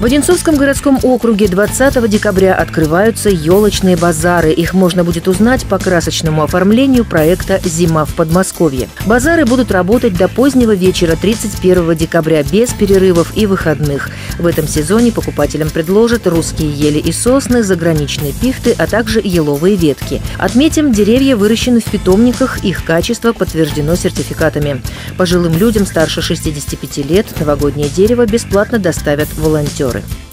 В Одинцовском городском округе 20 декабря открываются елочные базары. Их можно будет узнать по красочному оформлению проекта «Зима в Подмосковье». Базары будут работать до позднего вечера 31 декабря без перерывов и выходных. В этом сезоне покупателям предложат русские ели и сосны, заграничные пихты, а также еловые ветки. Отметим, деревья выращены в питомниках, их качество подтверждено сертификатами. Пожилым людям старше 65 лет новогоднее дерево бесплатно доставят волонтеры.